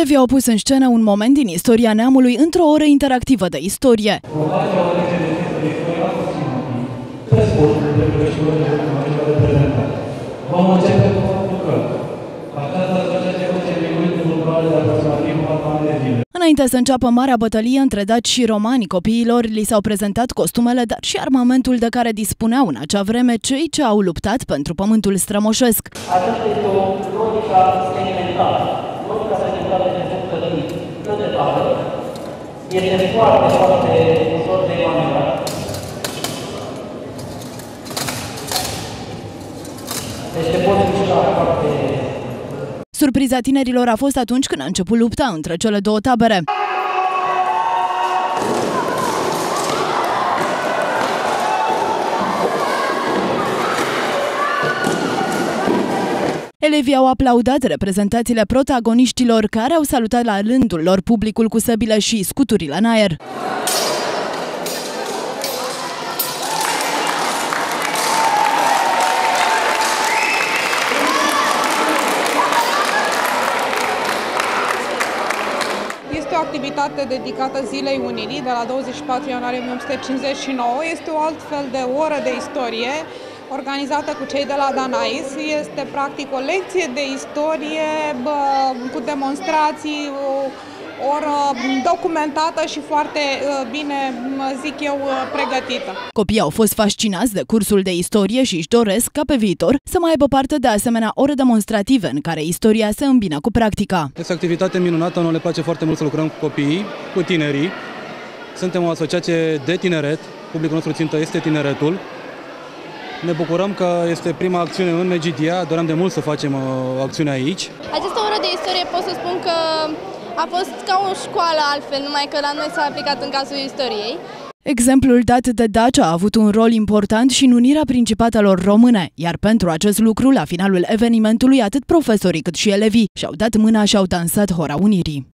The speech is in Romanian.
Elevii au pus în scenă un moment din istoria neamului într-o oră interactivă de istorie. Vom începe cu faptul că această asociație face reuniuni culturale de aproximativ 4 ani de zile. Înainte să înceapă marea bătălie între daci și romani, copiilor li s-au prezentat costumele, dar și armamentul de care dispuneau în acea vreme cei ce au luptat pentru pământul strămoșesc. Aceasta este o cronică sedimentară. Cronica sedimentară de bucătării, nu de tavă. Este foarte, foarte ușor de manevrat. Deci te poți mișca foarte... Surpriza tinerilor a fost atunci când a început lupta între cele două tabere. Elevii au aplaudat reprezentațiile protagoniștilor, care au salutat la rândul lor publicul cu săbile și scuturile în aer. Este o activitate dedicată Zilei Unirii de la 24 ianuarie 1959. Este o altfel de oră de istorie organizată cu cei de la Danais. Este practic o lecție de istorie cu demonstrații, o oră documentată și foarte bine, zic eu, pregătită. Copiii au fost fascinați de cursul de istorie și își doresc ca pe viitor să mai aibă parte de asemenea ore demonstrative în care istoria se îmbină cu practica. Este o activitate minunată, nouă le place foarte mult să lucrăm cu copiii, cu tinerii. Suntem o asociație de tineret, publicul nostru țintă este tineretul. Ne bucurăm că este prima acțiune în Megidia, doream de mult să facem o acțiune aici. Această oră de istorie pot să spun că a fost ca o școală altfel, numai că la noi s-a aplicat în cazul istoriei. Exemplul dat de daci a avut un rol important și în unirea principatelor române, iar pentru acest lucru, la finalul evenimentului, atât profesorii cât și elevii și-au dat mâna și au dansat Hora Unirii.